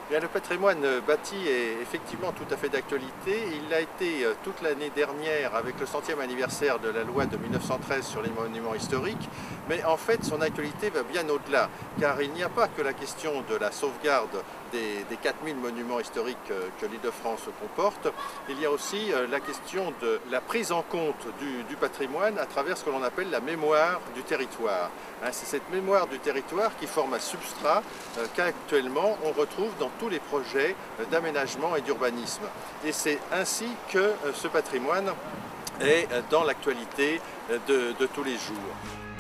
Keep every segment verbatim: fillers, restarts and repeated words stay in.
Bien, le patrimoine bâti est effectivement tout à fait d'actualité. Il l'a été toute l'année dernière avec le centième anniversaire de la loi de mille neuf cent treize sur les monuments historiques. Mais en fait, son actualité va bien au-delà, car il n'y a pas que la question de la sauvegarde des, des quatre mille monuments historiques que l'Île-de-France comporte. Il y a aussi la question de la prise en compte du, du patrimoine à travers ce que l'on appelle la mémoire du territoire. C'est cette mémoire du territoire qui forme un substrat qu'actuellement on retrouve dans tous les projets d'aménagement et d'urbanisme. Et c'est ainsi que ce patrimoine est dans l'actualité de, de tous les jours.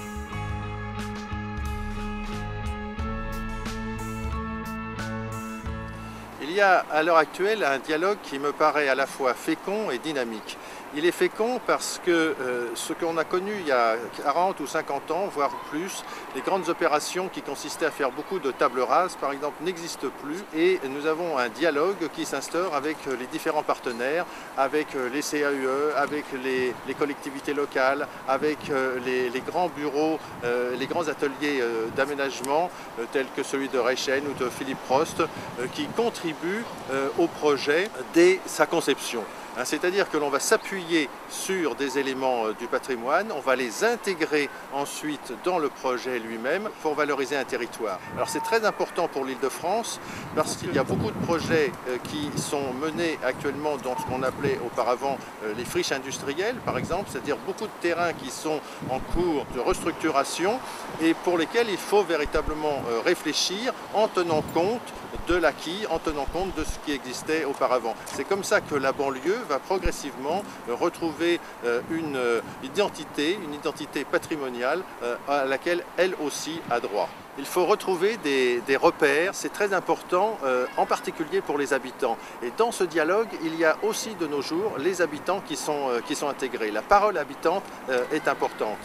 Il y a à l'heure actuelle un dialogue qui me paraît à la fois fécond et dynamique. Il est fécond parce que euh, ce qu'on a connu il y a quarante ou cinquante ans, voire plus, les grandes opérations qui consistaient à faire beaucoup de tables rases, par exemple, n'existent plus. Et nous avons un dialogue qui s'instaure avec les différents partenaires, avec les C A U E, avec les, les collectivités locales, avec euh, les, les grands bureaux, euh, les grands ateliers euh, d'aménagement, euh, tels que celui de Reichen ou de Philippe Prost, euh, qui contribuent euh, au projet dès sa conception. C'est-à-dire que l'on va s'appuyer sur des éléments du patrimoine, on va les intégrer ensuite dans le projet lui-même pour valoriser un territoire. Alors c'est très important pour l'Île-de-France parce qu'il y a beaucoup de projets qui sont menés actuellement dans ce qu'on appelait auparavant les friches industrielles, par exemple, c'est-à-dire beaucoup de terrains qui sont en cours de restructuration et pour lesquels il faut véritablement réfléchir en tenant compte de l'acquis, en tenant compte de ce qui existait auparavant. C'est comme ça que la banlieue va progressivement retrouver une identité, une identité patrimoniale à laquelle elle aussi a droit. Il faut retrouver des, des repères, c'est très important, euh, en particulier pour les habitants. Et dans ce dialogue, il y a aussi de nos jours les habitants qui sont, euh, qui sont intégrés. La parole habitante euh, est importante.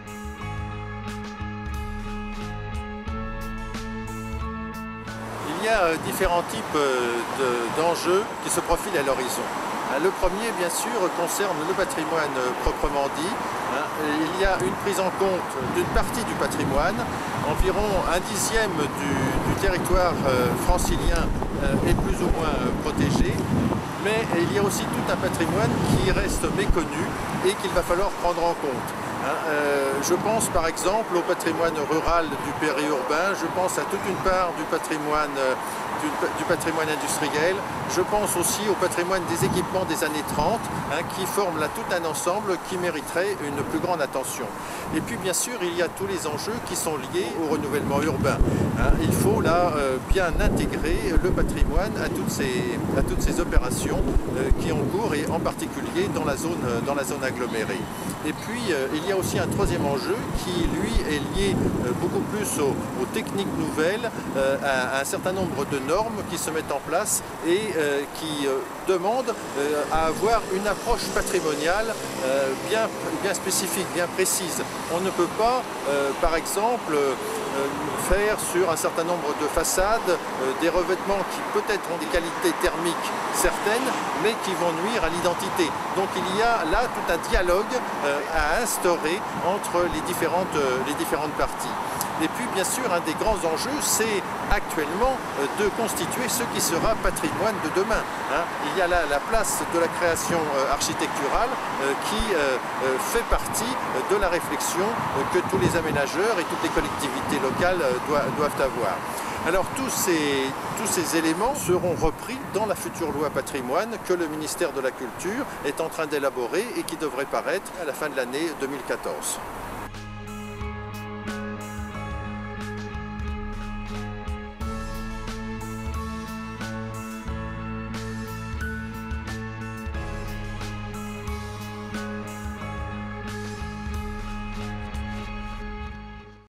Il y a différents types d'enjeux qui se profilent à l'horizon. Le premier, bien sûr, concerne le patrimoine proprement dit. Il y a une prise en compte d'une partie du patrimoine. Environ un dixième du, du territoire francilien est plus ou moins protégé. Mais il y a aussi tout un patrimoine qui reste méconnu et qu'il va falloir prendre en compte. Euh, je pense par exemple au patrimoine rural du périurbain, je pense à toute une part du patrimoine, euh, du, du patrimoine industriel, je pense aussi au patrimoine des équipements des années trente, hein, qui forment là tout un ensemble qui mériterait une plus grande attention. Et puis bien sûr il y a tous les enjeux qui sont liés au renouvellement urbain. Hein. Il faut là euh, bien intégrer le patrimoine à toutes ces, à toutes ces opérations euh, qui ont cours et en particulier dans la zone, dans la zone agglomérée. Et puis euh, il y a aussi un troisième enjeu qui, lui, est lié euh, beaucoup plus aux, aux techniques nouvelles, euh, à, à un certain nombre de normes qui se mettent en place et euh, qui euh, demandent euh, à avoir une approche patrimoniale euh, bien, bien spécifique, bien précise. On ne peut pas, euh, par exemple, euh, faire sur un certain nombre de façades euh, des revêtements qui peut-être ont des qualités thermiques certaines, mais qui vont nuire à l'identité. Donc il y a là tout un dialogue euh, à instaurer entre les différentes, euh, les différentes parties. Et puis bien sûr un des grands enjeux c'est actuellement euh, de constituer ce qui sera patrimoine de demain. Hein. Il y a là la place de la création euh, architecturale euh, qui euh, euh, fait partie de la réflexion euh, que tous les aménageurs et toutes les collectivités locales euh, doivent, doivent avoir. Alors tous ces, tous ces éléments seront repris dans la future loi patrimoine que le ministère de la Culture est en train d'élaborer et qui devrait paraître à la fin de l'année deux mille quatorze.